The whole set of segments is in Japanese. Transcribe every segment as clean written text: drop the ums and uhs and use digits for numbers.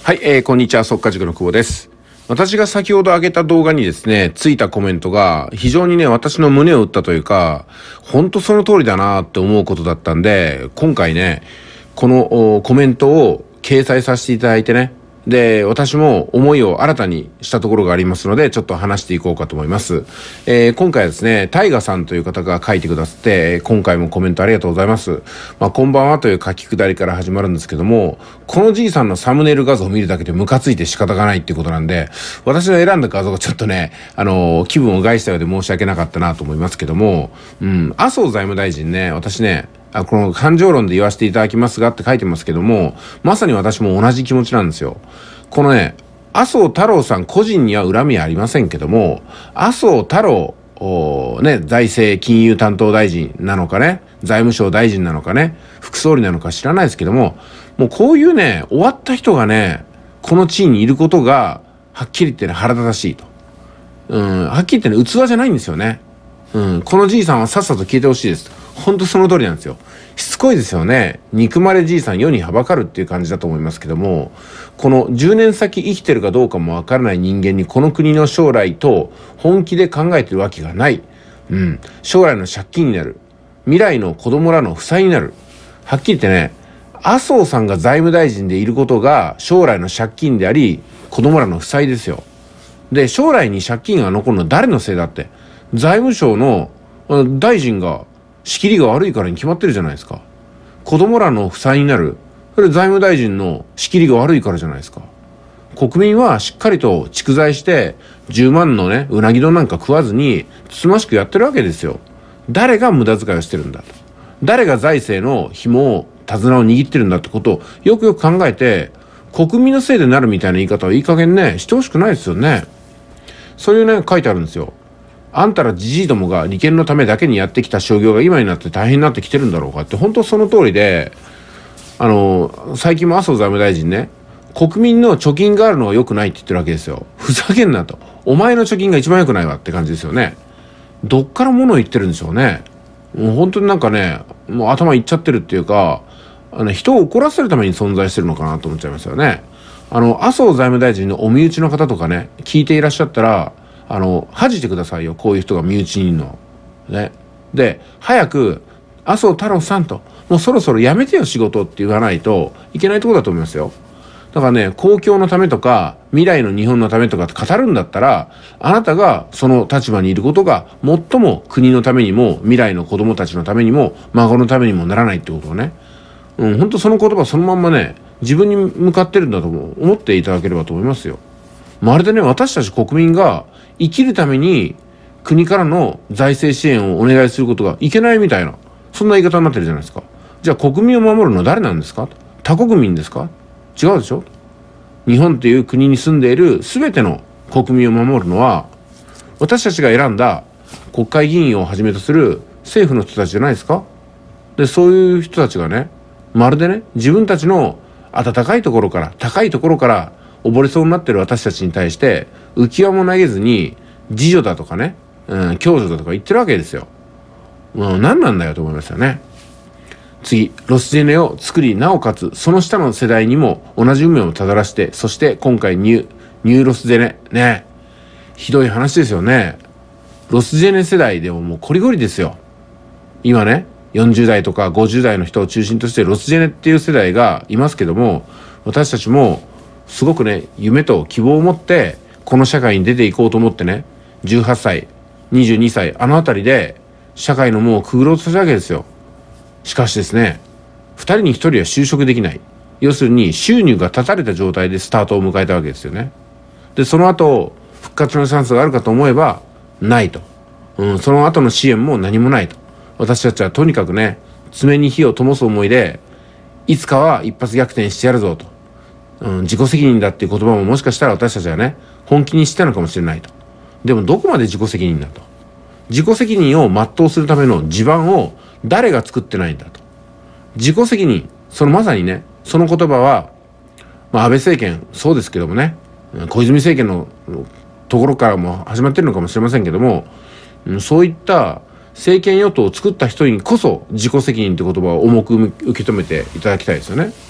はい、こんにちは、速稼塾の久保です。私が先ほど上げた動画にですね、ついたコメントが非常にね、私の胸を打ったというか、本当その通りだなって思うことだったんで、今回ね、このコメントを掲載させていただいてね、で、私も思いを新たにしたところがありますので、ちょっと話していこうかと思います。今回はですね、タイガさんという方が書いてくださって、今回もコメントありがとうございます。こんばんはという書き下りから始まるんですけども、このじいさんのサムネイル画像を見るだけでムカついて仕方がないっていうことなんで、私の選んだ画像がちょっとね、気分を害したようで申し訳なかったなと思いますけども、麻生財務大臣ね、私ね、この感情論で言わせていただきますがって書いてますけども、まさに私も同じ気持ちなんですよ。このね、麻生太郎さん個人には恨みはありませんけども、麻生太郎、財政金融担当大臣なのかね、財務省大臣なのかね、副総理なのか知らないですけども、もうこういうね、終わった人がね、この地位にいることが、はっきり言ってね、腹立たしいと。はっきり言ってね、器じゃないんですよね。このじいさんはさっさと消えてほしいです。本当その通りなんですよ。しつこいですよね。憎まれじいさん世にはばかるっていう感じだと思いますけども、この10年先生きてるかどうかもわからない人間にこの国の将来と本気で考えてるわけがない。将来の借金になる。未来の子供らの負債になる。はっきり言ってね、麻生さんが財務大臣でいることが将来の借金であり、子供らの負債ですよ。で、将来に借金が残るのは誰のせいだって。財務省の大臣が仕切りが悪いからに決まってるじゃないですか。子供らの負債になる。それ財務大臣の仕切りが悪いからじゃないですか。国民はしっかりと蓄財して10万のね、うなぎ丼なんか食わずにつつましくやってるわけですよ。誰が無駄遣いをしてるんだと。誰が財政の紐を、手綱を握ってるんだってことをよくよく考えて、国民のせいでなるみたいな言い方はいい加減ね、してほしくないですよね。そういうね、書いてあるんですよ。あんたらじじいどもが利権のためだけにやってきた商業が今になって大変になってきてるんだろうかって、本当その通りで、最近も麻生財務大臣ね、国民の貯金があるのは良くないって言ってるわけですよ。ふざけんなと。お前の貯金が一番良くないわって感じですよね。どっから物を言ってるんでしょうね。もう本当になんかね、もう頭いっちゃってるっていうか、人を怒らせるために存在してるのかなと思っちゃいますよね。麻生財務大臣のお身内の方とかね、聞いていらっしゃったら、恥じてくださいよ、こういう人が身内にいるの。ね。で、早く、麻生太郎さんと、もうそろそろやめてよ仕事って言わないといけないところだと思いますよ。だからね、公共のためとか、未来の日本のためとかって語るんだったら、あなたがその立場にいることが、最も国のためにも、未来の子供たちのためにも、孫のためにもならないってことをね。本当その言葉そのまんまね、自分に向かってるんだと思っていただければと思いますよ。まるでね、私たち国民が生きるために国からの財政支援をお願いすることがいけないみたいな、そんな言い方になってるじゃないですか。じゃあ国民を守るのは誰なんですか？他国民ですか？違うでしょ。日本という国に住んでいる全ての国民を守るのは、私たちが選んだ国会議員をはじめとする政府の人たちじゃないですか。で、そういう人たちがね、まるでね、自分たちの温かいところから、高いところから溺れそうになってる私たちに対して浮き輪も投げずに自助だとかね、共助だとか言ってるわけですよ。もう何なんだよと思いますよね。次、ロスジェネを作り、なおかつその下の世代にも同じ運命をたどらして、そして今回ニューロスジェネね、ひどい話ですよね。ロスジェネ世代でももうコリゴリですよ。今ね、40代とか50代の人を中心としてロスジェネっていう世代がいますけども、私たちもすごくね、夢と希望を持ってこの社会に出ていこうと思ってね、18歳、22歳、あのあたりで社会の門をくぐろうとしたわけですよ。しかしですね、2人に1人は就職できない。要するに収入が断たれた状態でスタートを迎えたわけですよね。で、その後復活のチャンスがあるかと思えばないと。その後の支援も何もないと。私たちはとにかくね、爪に火を灯す思いで、いつかは一発逆転してやるぞと。自己責任だっていう言葉ももしかしたら私たちはね、本気にしてたのかもしれないと。でもどこまで自己責任だと。自己責任を全うするための地盤を誰が作ってないんだと。自己責任、そのまさにね、その言葉は、安倍政権そうですけどもね、小泉政権のところからも始まってるのかもしれませんけども、そういった政権与党を作った人にこそ自己責任って言葉を重く受け止めていただきたいですよね。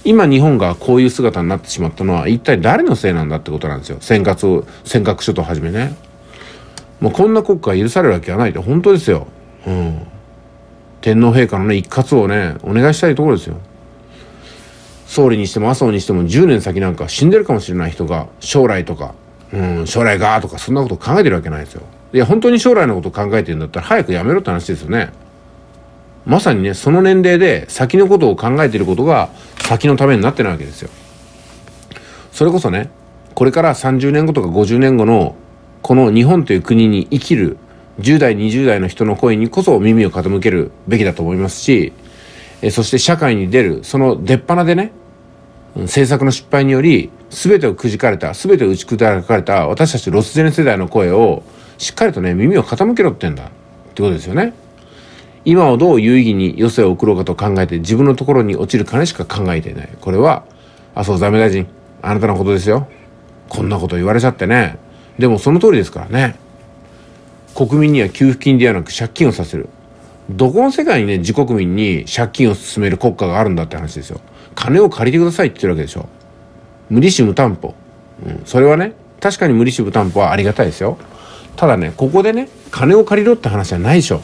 今日本がこういう姿になってしまったのは一体誰のせいなんだってことなんですよ。尖閣諸島はじめね。もうこんな国家が許されるわけはないって本当ですよ。天皇陛下のね一括をねお願いしたいところですよ。総理にしても麻生にしても10年先なんか死んでるかもしれない人が将来とか、将来がとかそんなこと考えてるわけないですよ。いや本当に将来のことを考えてるんだったら早くやめろって話ですよね。まさにねその年齢で先のことを考えていることが先のためになってないわけですよ。それこそねこれから30年後とか50年後のこの日本という国に生きる10代20代の人の声にこそ耳を傾けるべきだと思いますし、そして社会に出るその出っ鼻でね政策の失敗により全てをくじかれた全てを打ち砕かれた私たちロスゼネ世代の声をしっかりとね耳を傾けろってんだってことですよね。今をどう有意義に余生を送ろうかと考えて自分のところに落ちる金しか考えていない。これは麻生財務大臣あなたのことですよ。こんなこと言われちゃってね。でもその通りですからね。国民には給付金ではなく借金をさせる。どこの世界にね自国民に借金を進める国家があるんだって話ですよ。金を借りてくださいって言ってるわけでしょ。無利子無担保、それはね確かに無利子無担保はありがたいですよ。ただねここでね金を借りろって話はないでしょ。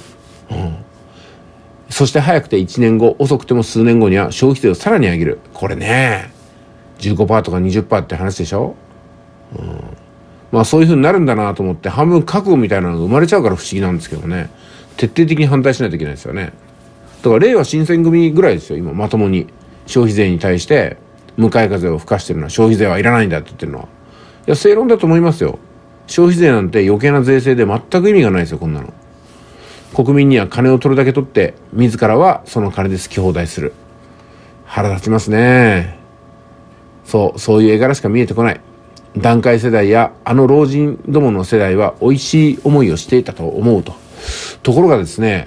そして早くて1年後遅くても数年後には消費税をさらに上げる。これね 15% とか 20% って話でしょ。まあそういう風になるんだなと思って半分覚悟みたいなのが生まれちゃうから不思議なんですけどね。徹底的に反対しないといけないですよね。だから令和新選組ぐらいですよ今まともに消費税に対して向かい風を吹かしてるのは消費税はいらないんだって言ってるのは。いや正論だと思いますよ。消費税なんて余計な税制で全く意味がないですよこんなの。国民には金を取るだけ取って自らはその金で好き放題する。腹立ちますね。そういう絵柄しか見えてこない。団塊世代やあの老人どもの世代は美味しい思いをしていたと思うと。ところがですね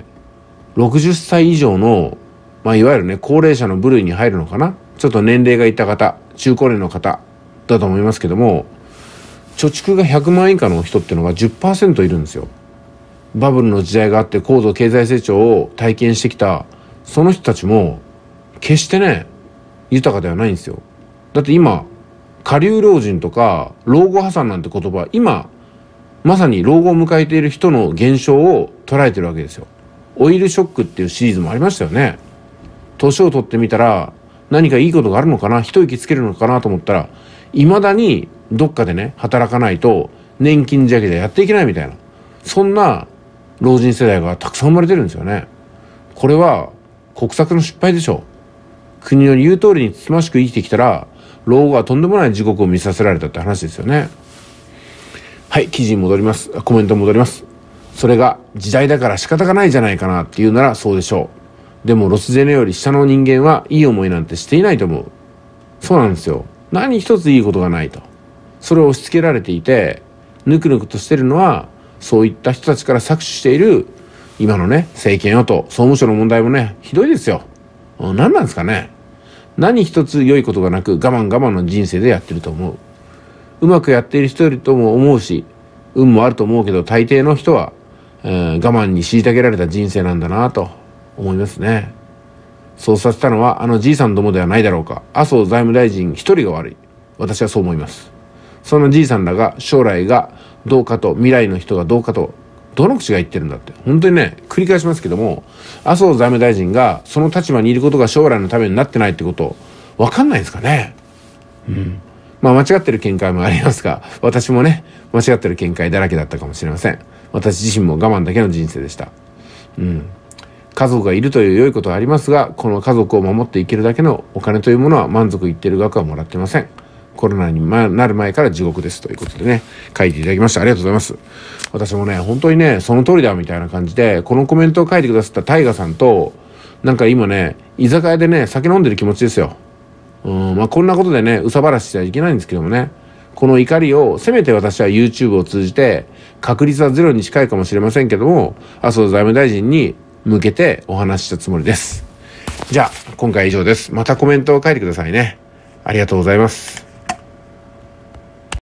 60歳以上のいわゆるね高齢者の部類に入るのかな、ちょっと年齢がいった方中高年の方だと思いますけども、貯蓄が100万円以下の人っていうのが 10% いるんですよ。バブルの時代があって高度経済成長を体験してきたその人たちも決してね豊かではないんですよ。だって今下流老人とか老後破産なんて言葉今まさに老後を迎えている人の現象を捉えてるわけですよ。オイルショックっていうシリーズもありましたよね。年を取ってみたら何かいいことがあるのかな一息つけるのかなと思ったらいまだにどっかでね働かないと年金じゃけでやっていけないみたいなそんな老人世代がたくさん生まれてるんですよね。これは国策の失敗でしょう。国の言う通りにつつましく生きてきたら老後はとんでもない地獄を見させられたって話ですよね。はい、記事に戻ります。コメントに戻ります。それが時代だから仕方がないじゃないかなっていうならそうでしょう。でもロスゼネより下の人間はいい思いなんてしていないと思う。そうなんですよ。何一ついいことがないと。それを押し付けられていてぬくぬくとしてるのはそういった人たちから搾取している今のね政権与党総務省の問題もねひどいですよ。何なんですかね。何一つ良いことがなく我慢の人生でやってると思う。うまくやっている人いるとも思うし運もあると思うけど大抵の人は、我慢に虐げられた人生なんだなと思いますね。そうさせたのはあのじいさんどもではないだろうか。麻生財務大臣一人が悪い。私はそう思います。そのじいさんらが将来がどうかと未来の人がどうかとどの口が言ってるんだって本当にね繰り返しますけども麻生財務大臣がその立場にいることが将来のためになってないってこと分かんないですかね。間違ってる見解もありますが私もね間違ってる見解だらけだったかもしれません。私自身も我慢だけの人生でした。家族がいるという良いことはありますがこの家族を守っていけるだけのお金というものは満足いっている額はもらってません。コロナになる前から地獄ですということでね書いていただきました。ありがとうございます。私もね本当にねその通りだみたいな感じでこのコメントを書いてくださったタイガさんとなんか今ね居酒屋でね酒飲んでる気持ちですよ。こんなことでねうさばらしちゃいけないんですけどもねこの怒りをせめて私は YouTube を通じて確率はゼロに近いかもしれませんけども麻生財務大臣に向けてお話ししたつもりです。じゃあ今回は以上です。またコメントを書いてくださいね。ありがとうございます。